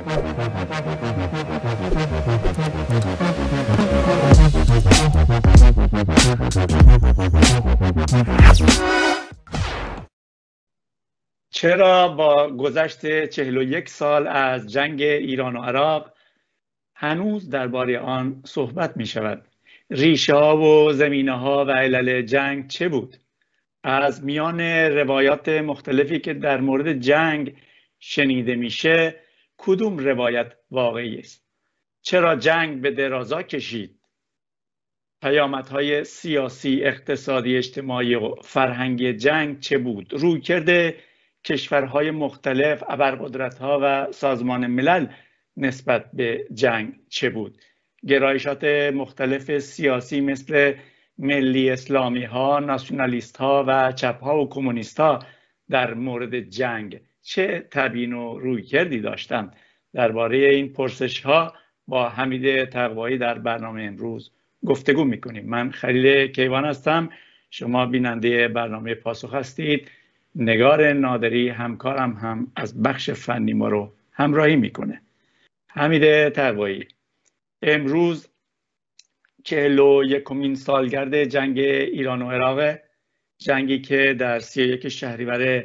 چرا با گذشت 41 سال از جنگ ایران و عراق هنوز درباره آن صحبت می شود؟ ریشه ها و زمینه ها و علل جنگ چه بود؟ از میان روایات مختلفی که در مورد جنگ شنیده میشه کدوم روایت واقعی است؟ چرا جنگ به درازا کشید؟ پیامدهای سیاسی، اقتصادی، اجتماعی و فرهنگی جنگ چه بود؟ رویکرد کشورهای مختلف، ابرقدرت‌ها و سازمان ملل نسبت به جنگ چه بود؟ گرایشات مختلف سیاسی مثل ملی اسلامی ها، ناسیونالیست ها و چپ ها و کمونیست ها در مورد جنگ چه تبیین و رویکردی داشتند؟ درباره این پرسش ها با حمید تقوایی در برنامه امروز گفتگو میکنیم. من خلیل کیوان هستم، شما بیننده برنامه پاسخ هستید. نگار نادری همکارم هم از بخش فنی ما رو همراهی میکنه. حمید تقوایی، امروز 41مین سالگرد جنگ ایران و عراق، جنگی که در 31 شهریور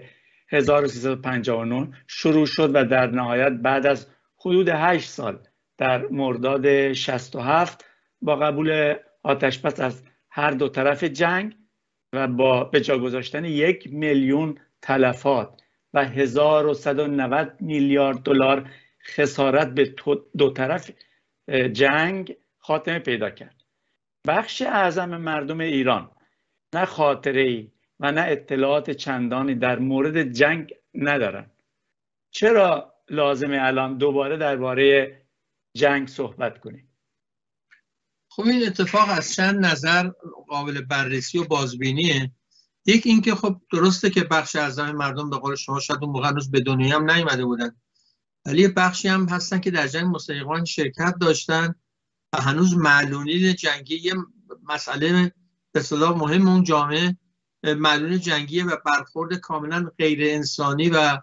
1359 شروع شد و در نهایت بعد از حدود 8 سال در مرداد 67 با قبول آتشبس از هر دو طرف جنگ و با به جا گذاشتن 1 میلیون تلفات و 1190 میلیارد دلار خسارت به دو طرف جنگ خاتمه پیدا کرد. بخش اعظم مردم ایران نه خاطره‌ای و نه اطلاعات چندانی در مورد جنگ ندارند. چرا لازمه الان دوباره درباره جنگ صحبت کنیم؟ خب این اتفاق از چند نظر قابل بررسی و بازبینیه. یک اینکه خب درسته که بخش اعظم مردم به قول شما شاید اون موقع هنوز به دنیا هم نیومده بودن، ولی بخشی هم هستن که در جنگ مستقیما شرکت داشتن و هنوز معلولین جنگی، یه مسئله به اصطلاح مهم اون جامعه معلولین جنگیه و برخورد کاملا غیر انسانی و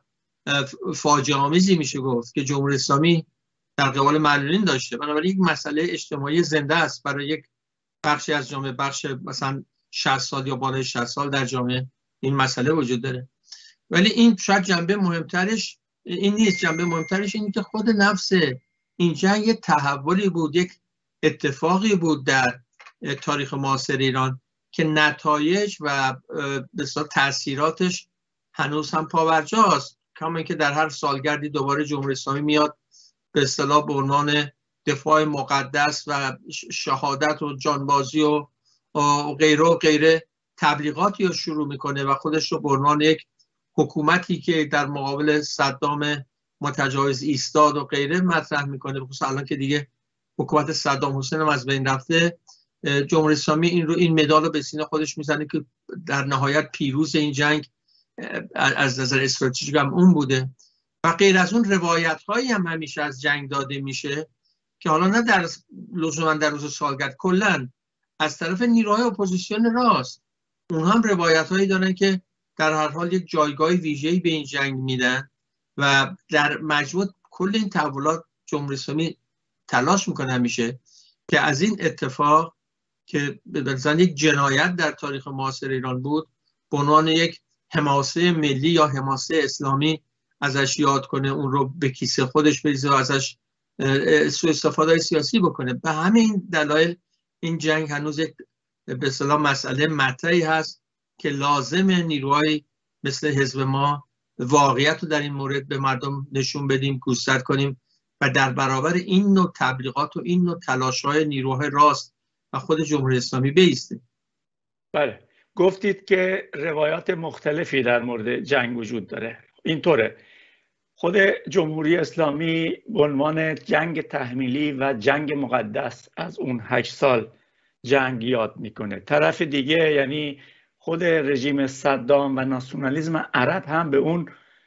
فاجعه آمیزی میشه گفت که جمهوری اسلامی در قبال معلولین داشته. بنابراین یک مسئله اجتماعی زنده است برای یک بخشی از جامعه، بخش مثلا 60 سال یا بالای 60 سال در جامعه این مسئله وجود داره. ولی این شاید جنبه مهمترش این نیست. جنبه مهمترش اینه که خود نفس این جنگ یک تحولی بود، یک اتفاقی بود در تاریخ معاصر ایران که نتایج و به اصطلاح تاثیراتش هنوز هم پابرجاست. کما اینکه در هر سالگردی دوباره جمهوری اسلامی میاد به اصطلاح به عنوان دفاع مقدس و شهادت و جانبازی و غیره و غیره تبلیغاتی رو شروع میکنه و خودش رو به عنوان یک حکومتی که در مقابل صدام متجاوز ایستاد و غیره مطرح میکنه. بخصوص الان که دیگه حکومت صدام حسین هم از بین رفته، جمهوری اسلامی این مدال رو به سینه خودش میزنه که در نهایت پیروز این جنگ از نظر استراتژیک هم اون بوده. و غیر از اون روایت هایی هم همیشه از جنگ داده میشه که حالا نه در لزوما در روز سالگرد، کلا از طرف نیروهای اپوزیسیون راست اون هم روایت هایی دارن که در هر حال یک جایگاه ویژه‌ای به این جنگ میدن و در مجموع کل این تحولات جمهوری اسلامی تلاش میکنه همیشه که از این اتفاق که به نظر یک جنایت در تاریخ معاصر ایران بود به عنوان یک حماسه ملی یا حماسه اسلامی ازش یاد کنه، اون رو به کیسه خودش بریزه و ازش سوء استفاده سیاسی بکنه. به همین دلایل این جنگ هنوز یک به اصطلاح مسئله مطرحی هست که لازم نیروهای مثل حزب ما واقعیت رو در این مورد به مردم نشون بدیم، گوشزد کنیم و در برابر این نوع تبلیغات و این نوع تلاش‌های نیروهای راست و خود جمهوری اسلامی بایستیم. بله، گفتید که روایات مختلفی در مورد جنگ وجود داره. اینطوره، خود جمهوری اسلامی به عنوان جنگ تحمیلی و جنگ مقدس از اون 8 سال جنگ یاد میکنه. طرف دیگه یعنی خود رژیم صدام و ناسیونالیسم عرب هم به اون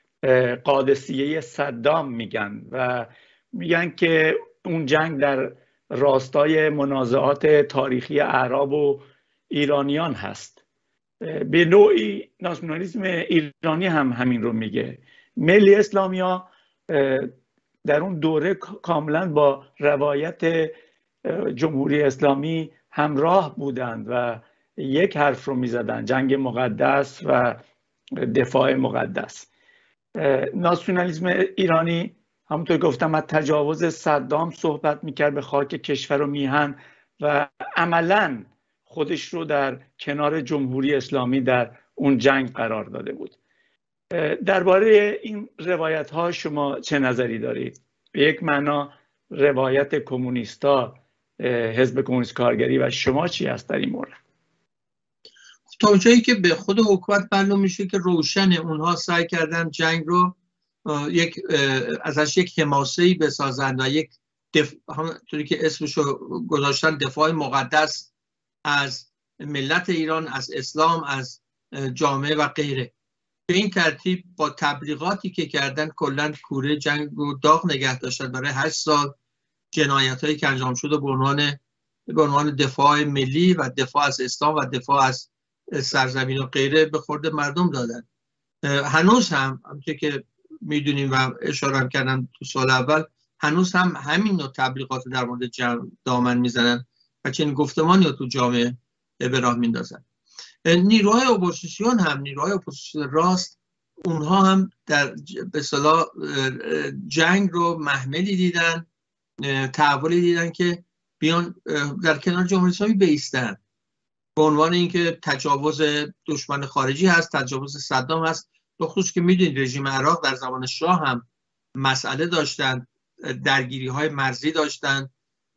قادسیه صدام میگن و میگن که اون جنگ در راستای منازعات تاریخی اعراب و ایرانیان هست. به نوعی ناسیونالیسم ایرانی هم همین رو میگه. ملی اسلامیا در اون دوره کاملا با روایت جمهوری اسلامی همراه بودند و یک حرف رو میزدن: جنگ مقدس و دفاع مقدس. ناسیونالیسم ایرانی همونطور گفتم از تجاوز صدام صحبت میکرد به خاک کشور و میهن و عملاً خودش رو در کنار جمهوری اسلامی در اون جنگ قرار داده بود. درباره این روایت ها شما چه نظری دارید؟ به یک معنا روایت کمونیستا، حزب کمونیست کارگری و شما چی هست در این مورد؟ تا جایی که به خود حکومت معلوم میشه که روشن اونها سعی کردن جنگ رو ازش یک حماسه‌ای بسازن و یک همونطوری که اسمشو گذاشتن دفاع مقدس از ملت ایران، از اسلام، از جامعه و غیره. به این ترتیب با تبلیغاتی که کردن کلا کوره جنگ رو داغ نگه داشتن. برای 8 سال جنایتایی که انجام شده به عنوان دفاع ملی و دفاع از اسلام و دفاع از سرزمین و غیره به خورد مردم دادن. هنوز هم همونطور که میدونیم و اشاره کردم تو سال اول، هنوز هم همین نوع تبلیغات در مورد دامن میزنن و چنین گفتمانی رو تو جامعه به راه میندازن. نیروهای اپوزیسیون هم، نیروهای اپوزیسیون راست، اونها هم در به اصطلاح جنگ رو محملی دیدن، تحولی دیدن که بیان در کنار جمهوری اسلامی بایستن، به عنوان اینکه تجاوز دشمن خارجی هست، تجاوز صدام هست. به خصوص که میدونید رژیم عراق در زمان شاه هم مسئله داشتن، درگیری های مرزی داشتن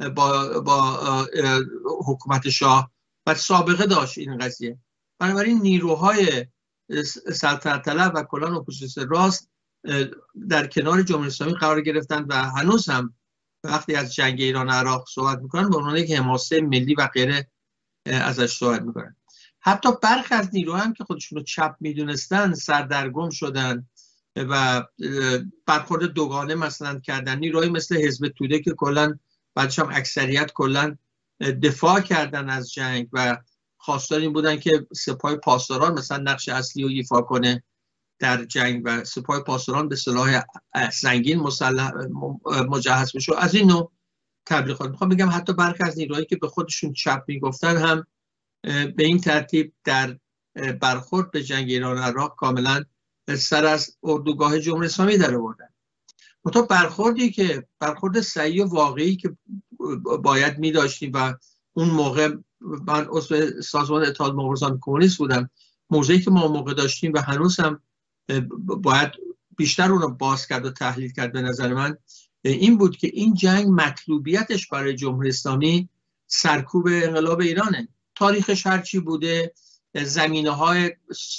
با حکومت شاه و سابقه داشت این قضیه. بنابراین نیروهای سلطنت طلب و کلان اپوزیسیون راست در کنار جمهوری اسلامی قرار گرفتن و هنوز هم وقتی از جنگ ایران عراق صحبت میکنن به عنوان یک حماسه ملی و غیره ازش صحبت میکنن. حتی برخی از نیروها هم که خودشون رو چپ میدونستن سردرگم شدن و برخورد دوگانه مثلا کردن. نیروهای مثل حزب توده که کلا بعدش هم اکثریت کلا دفاع کردن از جنگ و خواستار این بودن که سپاه پاسداران مثلا نقش اصلی رو ایفا کنه در جنگ و سپاه پاسداران به سلاح سنگین مسلح مجهز بشه. از این نوع تبلیغات میخوام بگم حتی برخی از نیروهایی که به خودشون چپ میگفتن هم به این ترتیب در برخورد به جنگ ایران عراق کاملا سر از اردوگاه جمهوری اسلامی در آوردن. منتها برخورد صحیح و واقعی که باید می‌داشتیم و اون موقع من عضو سازمان اتحاد مبارزان کمونیست بودم، موضعی که ما موقع داشتیم و هنوز هم باید بیشتر اون رو باز کرد و تحلیل کرد به نظر من این بود که این جنگ مطلوبیتش برای جمهوری اسلامی سرکوب انقلاب ایرانه. تاریخش هرچی بوده، زمینه‌های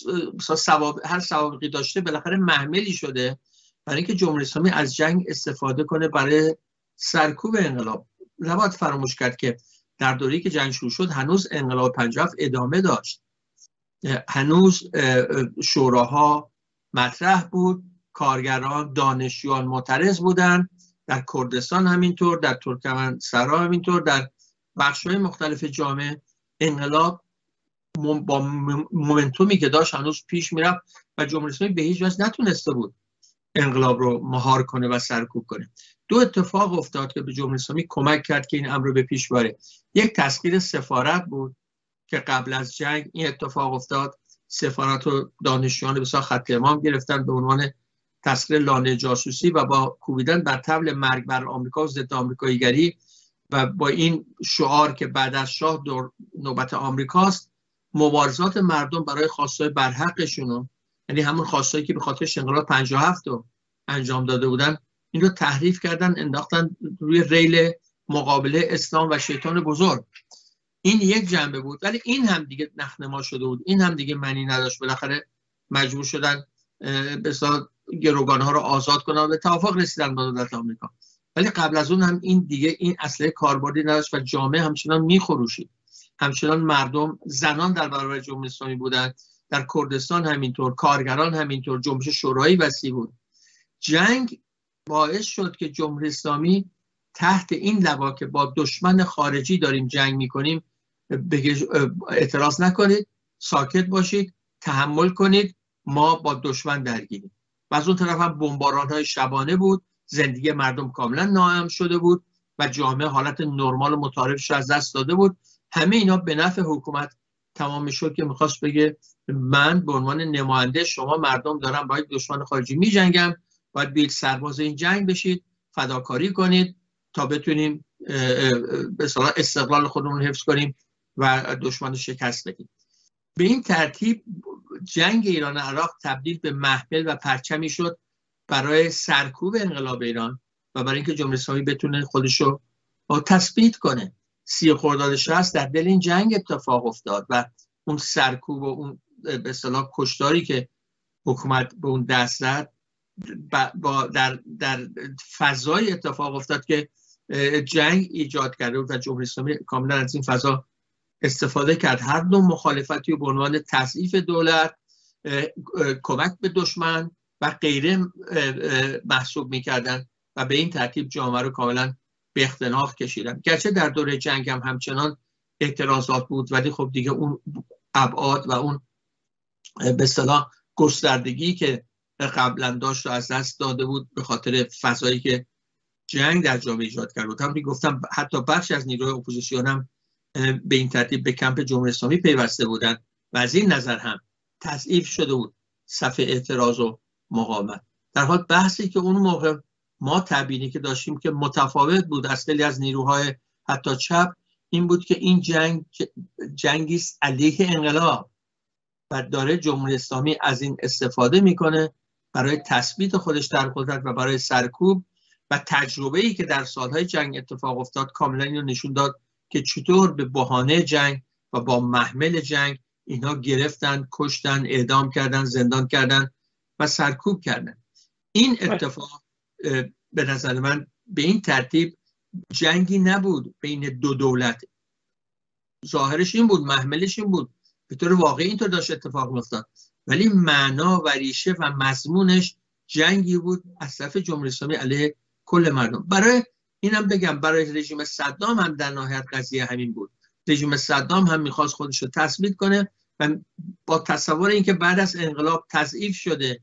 هر سوابقی داشته بالاخره محملی شده برای اینکه جمهوری اسلامی از جنگ استفاده کنه برای سرکوب انقلاب. نباید فراموش کرد که در دوره‌ای که جنگ شروع شد هنوز انقلاب 57 ادامه داشت، هنوز شوراها مطرح بود، کارگران، دانشجویان معترض بودند، در کردستان همینطور، در ترکمنسرا همینطور، در بخش‌های مختلف جامعه انقلاب با مومنتومی که داشت هنوز پیش میرفت و جمهوری اسلامی به هیچ وجه نتونسته بود انقلاب رو مهار کنه و سرکوب کنه. دو اتفاق افتاد که به جمهوری اسلامی کمک کرد که این امر رو به پیش بره. یک تسخیر سفارت بود که قبل از جنگ این اتفاق افتاد، سفارت و دانشجویان بسیار خط امام گرفتن به عنوان تسخیر لانه جاسوسی و با کوبیدن بر طبل مرگ بر آمریکا و ضد آمریکاییگری و با این شعار که بعد از شاه نوبت آمریکاست، مبارزات مردم برای خواستای برحقشون، یعنی همون خواستایی که به خاطر انقلاب 57 رو انجام داده بودن، این رو تحریف کردن، انداختن روی ریل مقابله اسلام و شیطان بزرگ. این یک جنبه بود، ولی این هم دیگه نخنما شده بود، این هم دیگه معنی نداشت. بالاخره مجبور شدن به اصطلاح گروگان‌ها رو آزاد کنن و به توافق رسیدن با دولت آمریکا. ولی قبل از اون هم این دیگه این اصله کاربردی نداشت و جامعه همچنان میخروشید، همچنان مردم، زنان در برابر جمهوری اسلامی بودن، در کردستان همینطور، کارگران همینطور، جنبش شورایی وسیع بود. جنگ باعث شد که جمهوری اسلامی تحت این لوا که با دشمن خارجی داریم جنگ میکنیم اعتراض نکنید، ساکت باشید، تحمل کنید، ما با دشمن درگیریم. و از اون طرف هم بمباران‌های شبانه بود، زندگی مردم کاملا ناامن شده بود و جامعه حالت نرمال و متعارفش از دست داده بود. همه اینا به نفع حکومت تمام میشد که میخواست بگه من به عنوان نماینده شما مردم دارم با یک دشمن خارجی میجنگم، باید بیاید سرباز این جنگ بشید، فداکاری کنید تا بتونیم به اصطلاح استقلال خودمون حفظ کنیم و دشمن رو شکست بدیم. به این ترتیب جنگ ایران و عراق تبدیل به محمل و پرچمی شد برای سرکوب انقلاب ایران و برای اینکه جمهوری اسلامی بتونه خودشو تثبیت کنه. 30 خرداد 60 در دل این جنگ اتفاق افتاد و اون سرکوب و اون به اصطلاح کشتاری که حکومت به اون دست زد در فضای اتفاق افتاد که جنگ ایجاد کرده بود و جمهوری اسلامی کاملا از این فضا استفاده کرد. هر دو مخالفتی به عنوان تضعیف دولت، کمک به دشمن و غیره محسوب می‌کردن و به این ترتیب جامعه رو کاملا به اختناق کشیدن. گرچه در دوره جنگ هم همچنان اعتراضات بود ولی خب دیگه اون ابعاد و اون به اصطلاح گستردگی که قبلا داشت و از دست داده بود به خاطر فضایی که جنگ در جامعه ایجاد کرده بود. همونطور گفتم حتی بخش از نیروهای اپوزیسیون هم به این ترتیب به کمپ جمهوری اسلامی پیوسته بودن و از این نظر هم تضعیف شده بود صف اعتراض و مقاومت. در حال بحثی که اون موقع ما تبیینی که داشتیم که متفاوت بود از خیلی از نیروهای حتی چپ این بود که این جنگی است علیه انقلاب و داره جمهوری اسلامی از این استفاده میکنه برای تثبیت خودش در قدرت و برای سرکوب و تجربه‌ای که در سالهای جنگ اتفاق افتاد کاملا اینو نشون داد که چطور به بهانه جنگ و با محمل جنگ اینها گرفتن، کشتن، اعدام کردن، زندان کردن و سرکوب کردن. این اتفاق به نظر من به این ترتیب جنگی نبود بین دو دولت. ظاهرش این بود، محملش این بود، به طور واقعی اینطور داشت اتفاق می‌افتاد، ولی معنا و ریشه و مضمونش جنگی بود از طرف جمهوری اسلامی علیه کل مردم. برای اینم بگم برای رژیم صدام هم در نهایت قضیه همین بود. رژیم صدام هم میخواست خودش رو تثبیت کنه و با تصور اینکه بعد از انقلاب تضعیف شده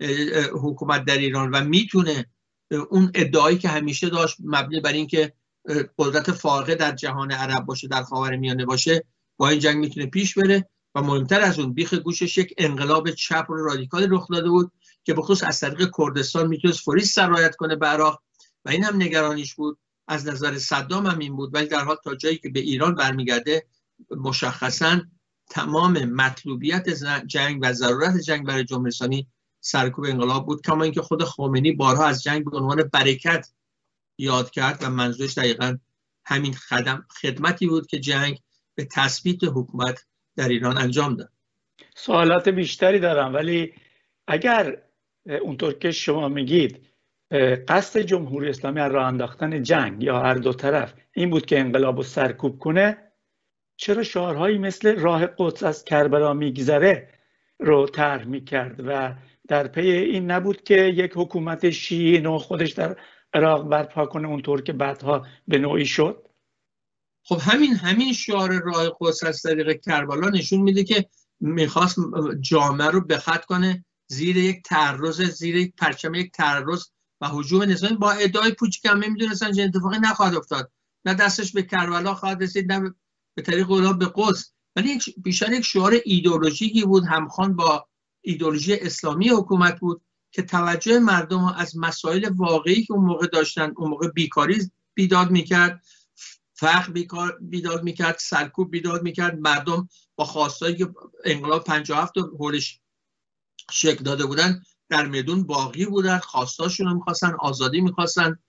حکومت در ایران و میتونه اون ادعایی که همیشه داشت مبنی بر اینکه قدرت فائقه در جهان عرب باشه، در خاورمیانه باشه، با این جنگ میتونه پیش بره و مهمتر از اون بیخ گوشش یک انقلاب چپ و رادیکال رخ داده بود که به خصوص از طریق کردستان میتونست فوری سرایت کنه به عراق و این هم نگرانیش بود. از نظر صدام هم این بود، ولی در حال تا جایی که به ایران برمیگرده مشخصاً تمام مطلوبیت جنگ و ضرورت جنگ برای جمهوری اسلامی سرکوب انقلاب بود، کما اینکه خود خمینی بارها از جنگ به عنوان برکت یاد کرد و منظورش دقیقاً همین خدمتی بود که جنگ به تثبیت حکومت در ایران انجام داد. سوالات بیشتری دارم، ولی اگر اونطور که شما میگید قصد جمهوری اسلامی از راه انداختن جنگ یا هر دو طرف این بود که انقلاب رو سرکوب کنه، چرا شعارهایی مثل راه قدس از کربلا میگذره رو طرح میکرد و در پی این نبود که یک حکومت شیعی نو خودش در عراق برپا کنه اونطور که بعدها به نوعی شد؟ خب همین شعار راه قدس از طریق کربلا نشون میده که میخواست جامعه رو بخط کنه زیر یک تعرض، زیر یک پرچم یک تعرض و هجوم نظامی با ادعای پوچی که همه میدونستن چه اتفاقی نخواهد افتاد، نه دستش به کربلا خواهد رسید نه به طریق اونها به قدس، ولی بیشتر یک شعار ایدئولوژیکی بود، همخوان با ایدئولوژی اسلامی حکومت بود که توجه مردم از مسائل واقعی که اون موقع داشتن، اون موقع بیکاری بیداد میکرد، فقر بیداد میکرد، سرکوب بیداد میکرد. مردم با خواستایی که انقلاب 57 حولش شکل داده بودن در میدون باقی بودن، خواستاشون رو میخواستن، آزادی میخواستن،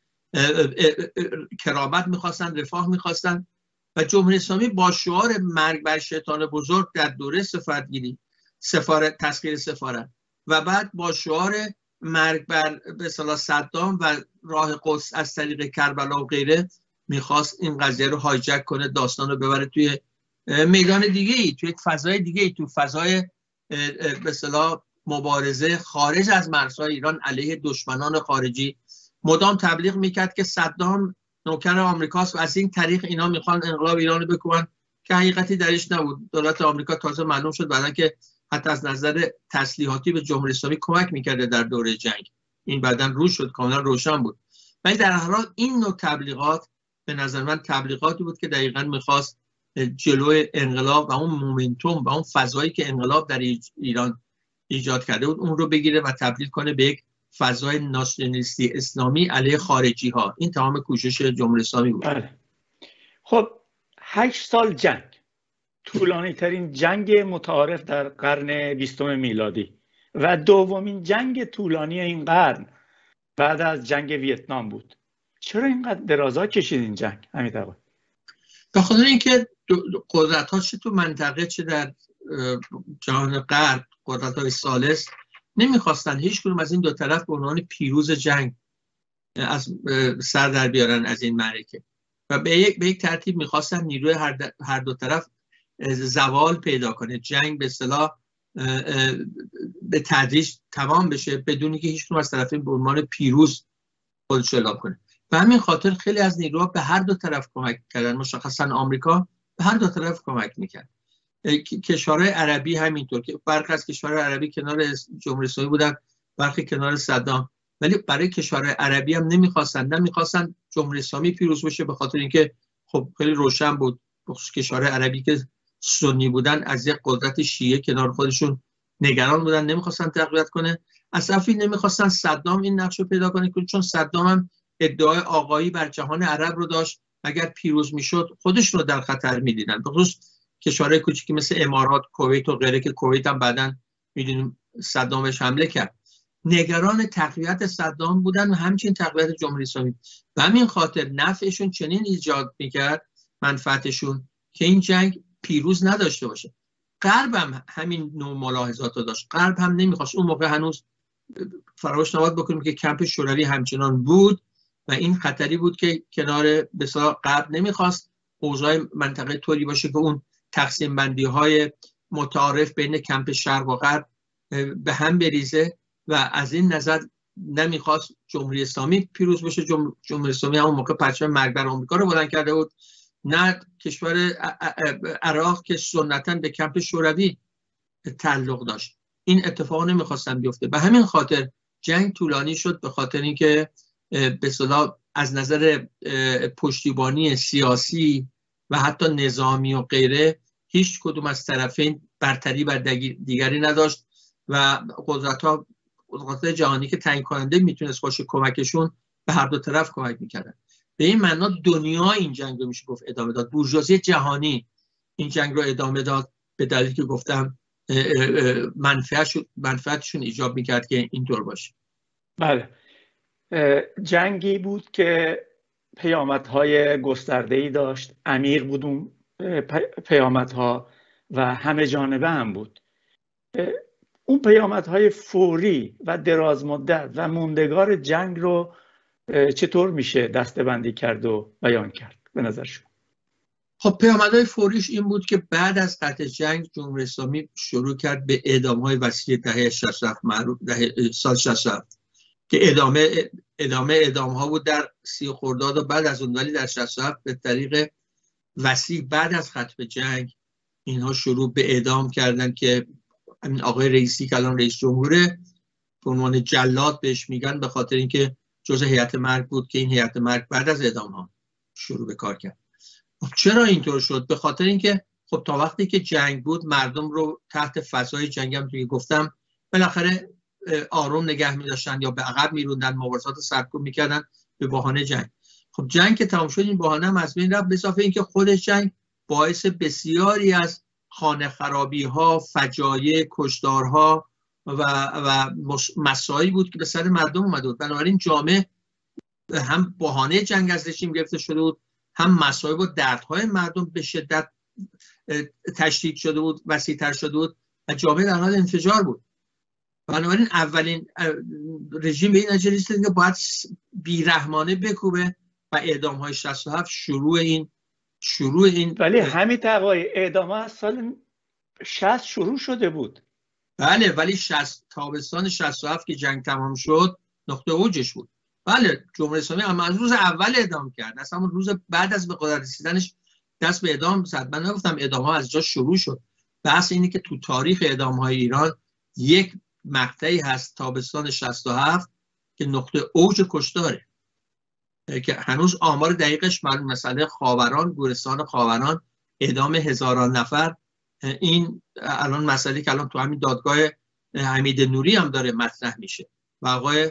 کرامت میخواستن، رفاه میخواستن و جمهوری اسلامی با شعار مرگ بر شیطان بزرگ در دوره سفارتگیری، تسخیر سفارت و بعد با شعار مرگ بر به اصطلاح صدام و راه قدس از طریق کربلا و غیره میخواست این قضیه رو هایجک کنه، داستان رو ببره توی میدان دیگه‌ای، توی یک فضای دیگه‌ای، توی فضای به اصطلاح مبارزه خارج از مرزهای ایران علیه دشمنان خارجی. مدام تبلیغ میکرد که صدام نوکر آمریکاست و از این طریق اینا میخوان انقلاب ایران رو بکنن که حقیقتی درش نبود. دولت آمریکا تازه معلوم شد بعدن که حتی از نظر تسلیحاتی به جمهوری اسلامی کمک میکرده در دوره جنگ این بعداً روش شد، کاملا روشن بود. ولی در هر حال این نوع تبلیغات به نظر من تبلیغاتی بود که دقیقاً میخواست جلوی انقلاب و اون مومنتوم و اون فضایی که انقلاب در ایران ایجاد کرده بود اون رو بگیره و تبدیل کنه به یک فضای ناسیونالیستی اسلامی علیه خارجی ها. این تمام کوشش جمهوری اسلامی بود. خب 8 سال جنگ، طولانی ترین جنگ متعارف در قرن 20 میلادی و دومین جنگ طولانی این قرن بعد از جنگ ویتنام بود. چرا اینقدر درازا کشید این جنگ حمید آقا؟ به خاطر اینکه قدرت‌ها چه تو منطقه چه در جهان غرب، قدرت‌های ثالث نمیخواستن هیچ کدوم از این دو طرف به عنوان پیروز جنگ از سر در بیارن از این معرکه و به یک ترتیب میخواستن نیروی هر دو طرف زوال پیدا کنه، جنگ به اصطلاح به تدریج تمام بشه بدون اینکه هیچ کدوم از طرفین به عنوان پیروز خودش اعلام کنه. به همین خاطر خیلی از نیروها به هر دو طرف کمک کردن، مشخصا آمریکا به هر دو طرف کمک میکرد. کشورهای عربی همینطور که برخی از کشورهای عربی کنار جمهوری اسلامی بودن، برخی کنار صدام، ولی برای کشورهای عربی هم نمیخواستن جمهوری اسلامی پیروز بشه، به خاطر اینکه خب خیلی روشن بود کشورهای عربی که سنی بودن از یک قدرت شیعه کنار خودشون نگران بودن، نمیخواستن تقویت کنه. اصلا نمیخواستن صدام این نقش رو پیدا کنه، چون صدام هم ادعای آقایی بر جهان عرب رو داشت، اگر پیروز میشد خودشون رو در خطر میدیدن، به خصوص کشورهای کوچیکی مثل امارات، کویت و غیره که کویت هم بعداً میدونیم صدامش حمله کرد. نگران تقویت صدام بودن و همچنین تقویت جمهوری اسلامی. و همین خاطر نفعشون چنین ایجاد میکرد، منفعتشون، که این جنگ پیروز نداشته باشه. غرب هم همین نوع ملاحظات رو داشت. غرب هم نمیخواست، اون موقع هنوز فراموش نباید بکنیم که کمپ شوروی همچنان بود و این خطری بود که کنار بسیار غرب نمیخواست اوضاع منطقه طوری باشه که اون تقسیم بندی های متعارف بین کمپ شرق و غرب به هم بریزه و از این نظر نمیخواست جمهوری اسلامی پیروز بشه. جمهوری اسلامی همون موقع پرچم مرگ بر آمریکا رو بلند کرده بود، نه کشور عراق که سنتاً به کمپ شوروی تعلق داشت. این اتفاق نمیخواستن بیفته. به همین خاطر جنگ طولانی شد، به خاطر اینکه به اصطلاح از نظر پشتیبانی سیاسی و حتی نظامی و غیره هیچ کدوم از طرفین برتری بر دیگری نداشت و قدرت جهانی که تعیین کننده میتونست باشه کمکشون به هر دو طرف کمک میکردن. به این معنا دنیا این جنگ رو میشه گفت ادامه داد. بورژوازی جهانی این جنگ رو ادامه داد به دلیلی که گفتم منفعتشون ایجاب میکرد که اینطور باشه. بله، جنگی بود که پیامدهای گسترده‌ای داشت، عمیق بود اون پیامدها و همه جانبه هم بود. اون پیامدهای فوری و دراز مدت و موندگار جنگ رو چطور میشه دسته‌بندی کرد و بیان کرد به نظر شما؟ خب پیامدهای فوریش این بود که بعد از قطع جنگ جمهوری اسلامی شروع کرد به اعدام‌های وسیع دهه 67 سال 67 که ادامه اعدام‌ها بود در 30 خرداد و بعد از اون، ولی در 67 به طریق وسیع بعد از ختم جنگ اینها شروع به اعدام کردن که همین آقای رئیسی که الان رئیس جمهوره به عنوان جلاد بهش میگن، به خاطر اینکه جزء هیئت مرگ بود که این هیئت مرگ بعد از اعدام‌ها شروع به کار کرد. چرا اینطور شد؟ به خاطر اینکه خب تا وقتی که جنگ بود مردم رو تحت فضای جنگ هم که گفتم بالاخره آروم نگه می‌داشتن یا به عقب می‌روندن، مبارزات سرکوب می‌کردن به بهانه جنگ. خب جنگ که تمام شد این بهانه هم از بین رفت، به اضافه اینکه خود جنگ باعث بسیاری از خانه خرابی‌ها، فجایع، کشتارها و مسائلی بود که به سر مردم اومده بود. بنابراین جامعه هم بهانه جنگ از رژیم گرفته شده بود، هم مسائل و دردهای مردم به شدت تشدید شده بود، وسیع‌تر شده بود و جامعه در حال انفجار بود. بنابراین اولین رژیم به این نتیجه رسید که باید بیرحمانه بکوبه و اعدام‌های 67 شروع این ولی همین تقای اعدام از سال 60 شروع شده بود. بله، ولی تابستان 67 که جنگ تمام شد نقطه اوجش بود. بله، جمهوری اسلامی اما از روز اول اعدام کرد، اصلا روز بعد از به قدرت رسیدنش دست به اعدام زد. من نگفتم اعدام‌ها از جا شروع شد. بحث اینه که تو تاریخ اعدام‌های ایران یک مقطعی هست تابستان 67 که نقطه اوج کشتاره، که هنوز آمار دقیقش معلوم. مسئله خاوران، گورستان خاوران، اعدام هزاران نفر، این الان مسئله که الان تو همین دادگاه حمید نوری هم داره مطرح میشه و آقای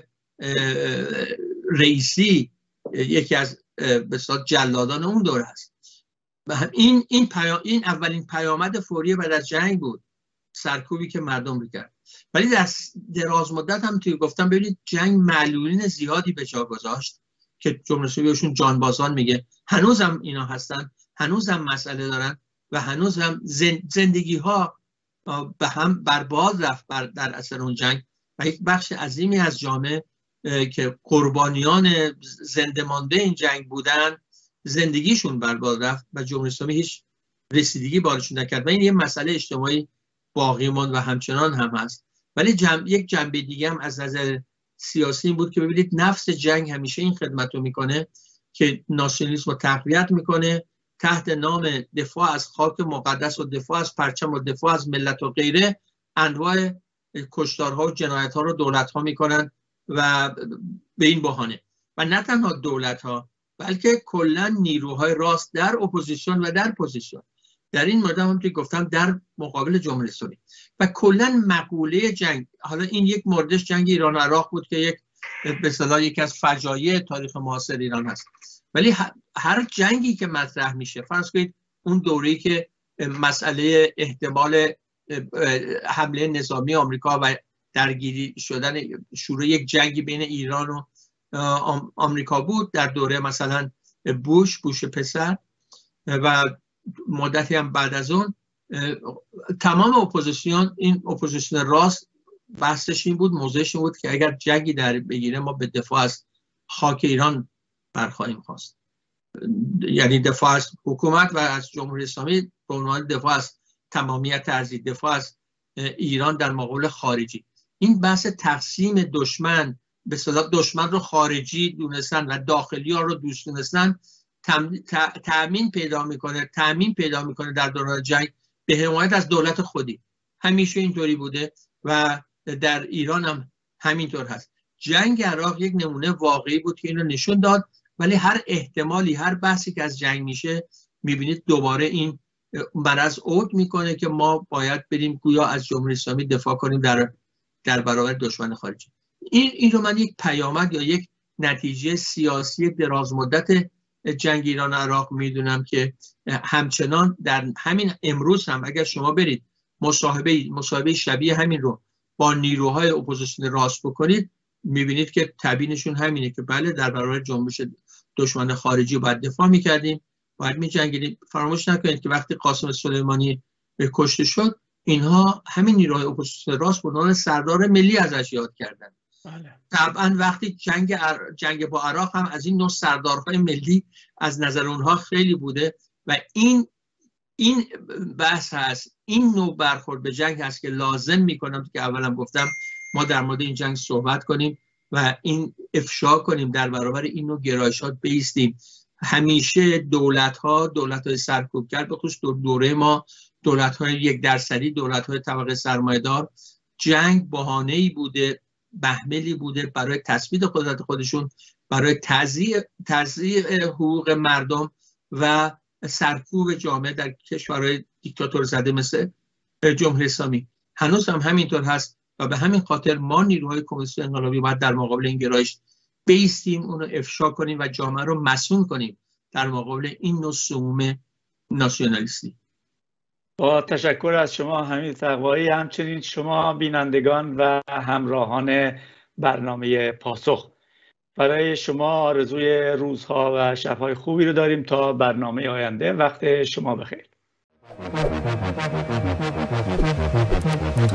رئیسی یکی از بسیار جلادان اون دوره هست. و این اولین پیامد فوری بعد از جنگ بود، سرکوبی که مردم رو کرد. ولی در دراز مدت هم توی گفتم ببینید جنگ معلولین زیادی به جا گذاشت که جمهوری اسلامی بهشون جانبازان میگه. هنوزم اینا هستن، هنوزم مسئله دارن و هنوزم زندگی ها به هم برباد رفت در اثر اون جنگ و یک بخش عظیمی از جامعه که قربانیان زنده مانده این جنگ بودن زندگیشون برباد رفت و جمهوری اسلامی هیچ رسیدگی بارشون نکرد و این یه مسئله اجتماعی باقی ماند و همچنان هم هست. ولی یک جنبه دیگه هم از نظر سیاسی این بود که ببینید نفس جنگ همیشه این خدمت رو میکنه که ناسیونالیسم رو تقویت میکنه، تحت نام دفاع از خاک مقدس و دفاع از پرچم و دفاع از ملت و غیره انواع کشتارها و جنایت‌ها رو دولت‌ها میکنن و به این بهانه. و نه تنها دولت‌ها بلکه کلا نیروهای راست در اپوزیسیون و در پوزیسیون، در این مورد هم که گفتم در مقابل جمهوری اسلامی و کلا مقوله جنگ. حالا این یک موردش جنگ ایران و عراق بود که یک به اصطلاح یکی از فجایع تاریخ معاصر ایران هست، ولی هر جنگی که مطرح میشه، فرض کنید اون دوره‌ای که مسئله احتمال حمله نظامی آمریکا و درگیری شدن شروع یک جنگی بین ایران و آمریکا بود، در دوره مثلا بوش پسر و مدتی هم بعد از اون، تمام اپوزیسیون، این اپوزیسیون راست بحثش این بود، موضوعش این بود که اگر جنگی در بگیره ما به دفاع از خاک ایران برخواهیم خواست، یعنی دفاع از حکومت و از جمهوری اسلامی به عنوان دفاع از تمامیت ارضی، دفاع از ایران در مقابل خارجی. این بحث تقسیم دشمن، به اصطلاح دشمن رو خارجی دونستن و داخلی ها رو دوست دونستن تأمین پیدا میکنه در دوران جنگ به حمایت از دولت خودی. همیشه اینطوری بوده و در ایران هم همینطور هست. جنگ عراق یک نمونه واقعی بود که اینو نشون داد، ولی هر احتمالی، هر بحثی که از جنگ میشه میبینید دوباره این مرض عود میکنه که ما باید بریم گویا از جمهوری اسلامی دفاع کنیم در برابر دشمن خارجی. این رو من یک پیامد یا یک نتیجه سیاسی دراز مدت جنگ ایران و عراق میدونم که همچنان در همین امروز هم اگر شما برید مصاحبه شبیه همین رو با نیروهای اپوزیسیون راست بکنید، میبینید که تبیینشون همینه که بله در برابر جنبش دشمن خارجی باید دفاع میکردیم، باید میجنگیدیم. فراموش نکنید که وقتی قاسم سلیمانی کشته شد، اینها همین نیروهای اپوزیسیون راست به عنوان سردار ملی ازش یاد کردن. طبعا وقتی جنگ با عراق هم از این نوع سردارهای ملی از نظر اونها خیلی بوده و این بحث هست، این نوع برخورد به جنگ هست که لازم میکنم که اولم گفتم ما در مورد این جنگ صحبت کنیم و این افشا کنیم، در برابر این نوع گرایشات بایستیم. همیشه دولت‌های سرکوبگر، به خصوص دوره ما دولت‌های 1%، دولت‌های طبقه سرمایه‌دار، جنگ بهانه‌ای بوده، بهملی بوده برای تثبیت قدرت خودشون، برای تضییع حقوق مردم و سرکوب جامعه در کشورهای دیکتاتور زده مثل جمهوری اسلامی. هنوز هم همینطور هست و به همین خاطر ما نیروهای کمونیست انقلابی باید در مقابل این گرایش بایستیم، اون رو افشا کنیم و جامعه رو مسئول کنیم در مقابل این نوع سموم ناسیونالیستی. با تشکر از شما حمید تقوایی، همچنین شما بینندگان و همراهان برنامه پاسخ. برای شما آرزوی روزها و شبهای خوبی رو داریم تا برنامه آینده. وقت شما بخیر.